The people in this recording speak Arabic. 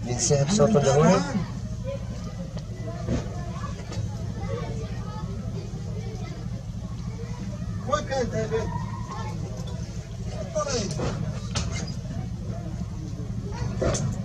بينسحب صوته لهون. وين كانت هاي بنت؟ الطريق